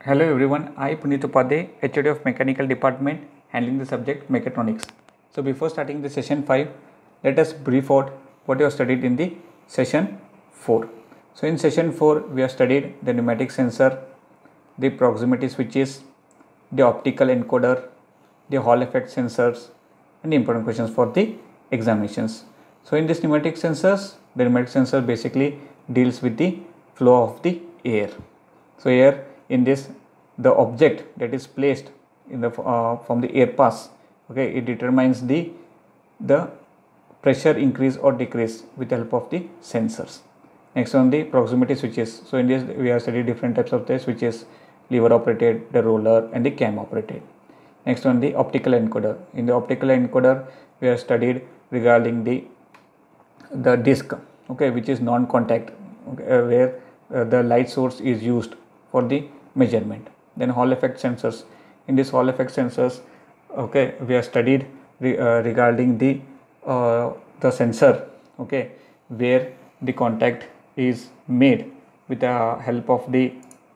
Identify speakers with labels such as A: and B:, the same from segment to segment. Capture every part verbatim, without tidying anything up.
A: Hello everyone, I Puneet Upadhyay, H O D of Mechanical Department, handling the subject Mechatronics. So before starting the session five, let us brief out what you have studied in the session four. So in session four, we have studied the pneumatic sensor, the proximity switches, the optical encoder, the Hall effect sensors, and the important questions for the examinations. So in this pneumatic sensors, the pneumatic sensor basically deals with the flow of the air. So here in this, the object that is placed in the uh, from the air pass, okay, it determines the the pressure increase or decrease with the help of the sensors. Next on the proximity switches. So in this we have studied different types of the switches: lever operated, the roller, and the cam operated. Next on the optical encoder. In the optical encoder we have studied regarding the the disc, okay, which is non-contact, okay, uh, where uh, the light source is used for the measurement. Then Hall effect sensors. In this Hall effect sensors, okay, we have studied re, uh, regarding the uh, the sensor, okay, where the contact is made with the help of the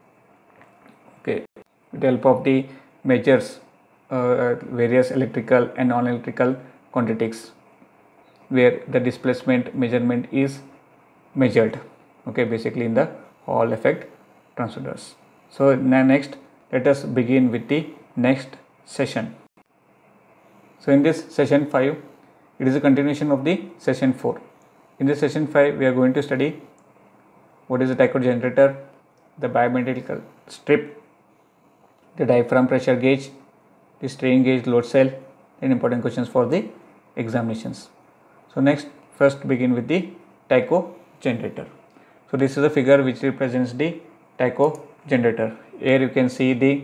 A: okay with the help of the measures uh, various electrical and non-electrical quantities, where the displacement measurement is measured, okay, basically in the Hall effect transducers. So now next, let us begin with the next session. So in this session five, it is a continuation of the session four. In this session five, we are going to study what is the Tycho generator, the bimetrical strip, the diaphragm pressure gauge, the strain gauge load cell, and important questions for the examinations. So next, first begin with the Tycho generator. So this is a figure which represents the Tycho generator. Here you can see the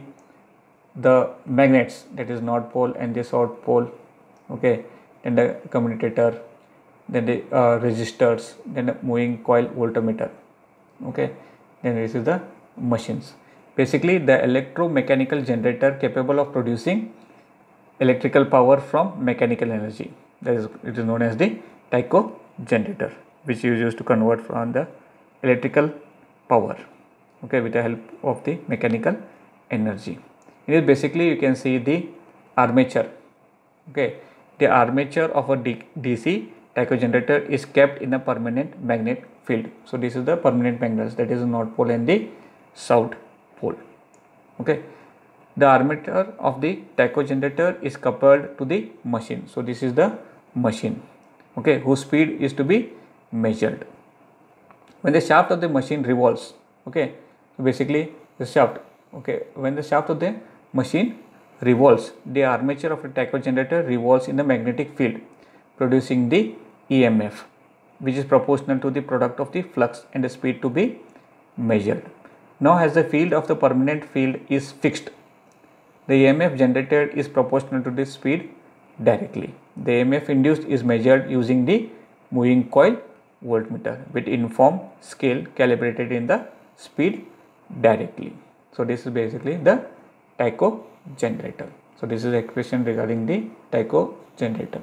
A: the magnets, that is north pole and the south pole, okay, then the commutator, then the uh, resistors, then the moving coil voltmeter, okay, then this is the machines. Basically the electromechanical generator capable of producing electrical power from mechanical energy, that is, it is known as the Tycho generator, which is used to convert from the electrical power, okay, with the help of the mechanical energy. Here basically you can see the armature, okay, the armature of a D C Tycho generator is kept in a permanent magnet field. So this is the permanent magnets, that is the north pole and the south pole, okay. The armature of the Tycho generator is coupled to the machine. So this is the machine, okay, whose speed is to be measured. When the shaft of the machine revolves, okay, so basically the shaft, okay, when the shaft of the machine revolves, the armature of the Tycho generator revolves in the magnetic field, producing the E M F, which is proportional to the product of the flux and the speed to be measured. Now as the field of the permanent field is fixed, the E M F generated is proportional to the speed directly. The E M F induced is measured using the moving coil voltmeter with uniform scale calibrated in the speed directly. So this is basically the Tycho generator. So this is the expression regarding the Tycho generator.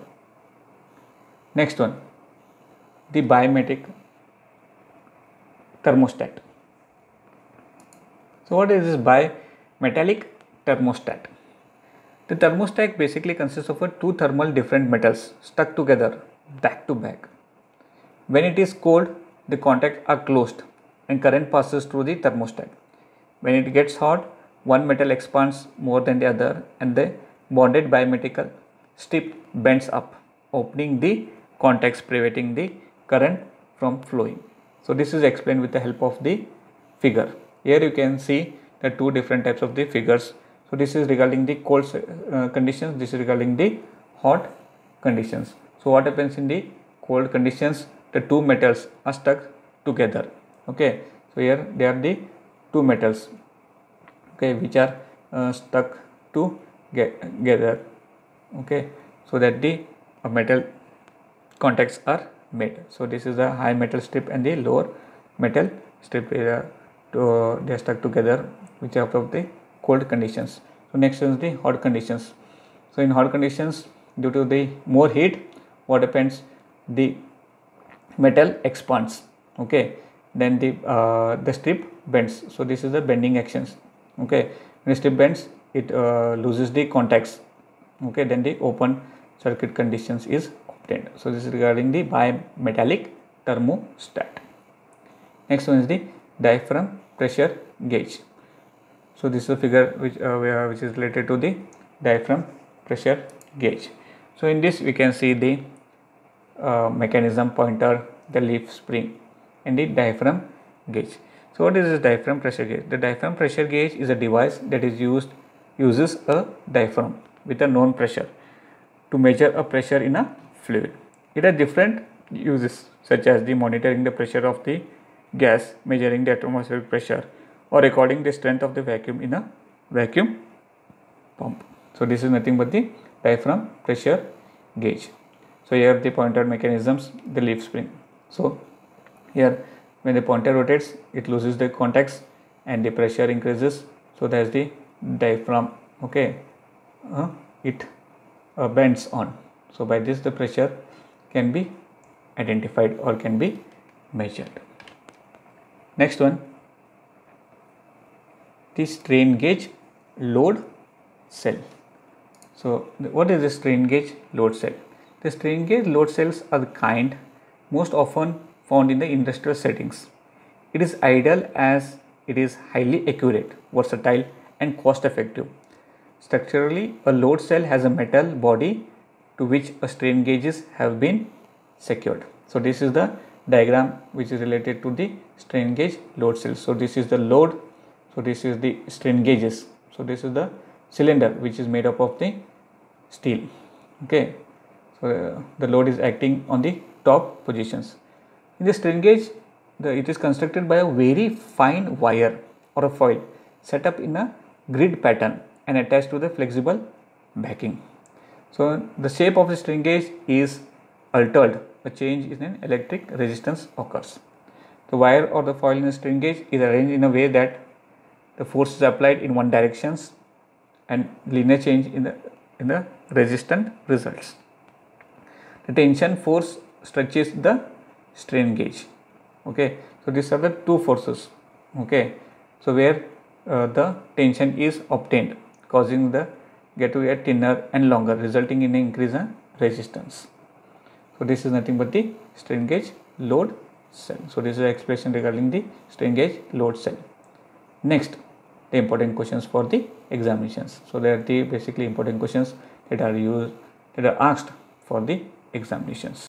A: Next one, the biometric thermostat. So what is this bimetallic thermostat? The thermostat basically consists of a two thermal different metals stuck together back to back. When it is cold, the contacts are closed and current passes through the thermostat. When it gets hot, one metal expands more than the other and the bonded bimetallic strip bends up, opening the contacts, preventing the current from flowing. So this is explained with the help of the figure. Here you can see the two different types of the figures. So this is regarding the cold uh, conditions, this is regarding the hot conditions. So what happens in the cold conditions? The two metals are stuck together, okay. So here they are the two metals, okay, which are uh, stuck together, okay, so that the uh, metal contacts are made. So this is the high metal strip and the lower metal strip, uh, to, they are stuck together, which are of the cold conditions. So next is the hot conditions. So in hot conditions, due to the more heat, what happens, the metal expands, okay, then the uh, the strip bends. So this is the bending actions, Okay, when the strip bends, it uh, loses the contacts. Okay, then the open circuit conditions is obtained. So this is regarding the bimetallic thermostat. Next one is the diaphragm pressure gauge. So this is a figure which uh, which is related to the diaphragm pressure gauge. So in this we can see the uh, mechanism, pointer, the leaf spring, and the diaphragm gauge. So what is this diaphragm pressure gauge? The diaphragm pressure gauge is a device that is used uses a diaphragm with a known pressure to measure a pressure in a fluid. It has different uses such as the monitoring the pressure of the gas, measuring the atmospheric pressure, or recording the strength of the vacuum in a vacuum pump. So this is nothing but the diaphragm pressure gauge. So here the pointer mechanisms, the leaf spring. So here when the pointer rotates, it loses the contacts and the pressure increases. So that is the diaphragm. Okay, uh, it uh, bends on. So by this the pressure can be identified or can be measured. Next one, the strain gauge load cell. So what is the strain gauge load cell? The strain gauge load cells are the kind most often found in the industrial settings. It is ideal as it is highly accurate, versatile, and cost effective. Structurally, a load cell has a metal body to which a strain gauges have been secured. So this is the diagram which is related to the strain gauge load cells. So this is the load, so this is the strain gauges. So this is the cylinder which is made up of the steel. Okay, so uh, the load is acting on the top positions. In the strain gauge, the, it is constructed by a very fine wire or a foil set up in a grid pattern and attached to the flexible backing. So the shape of the strain gauge is altered. A change in an electric resistance occurs. The wire or the foil in the strain gauge is arranged in a way that the force is applied in one direction and linear change in the in the resistance results. The tension force stretches the strain gauge. Okay, so these are the two forces. Okay, so where uh, the tension is obtained, causing the get to get thinner and longer, resulting in an increase in resistance. So this is nothing but the strain gauge load cell. So this is the expression regarding the strain gauge load cell. Next, the important questions for the examinations. So they are the basically important questions that are used that are asked for the examinations.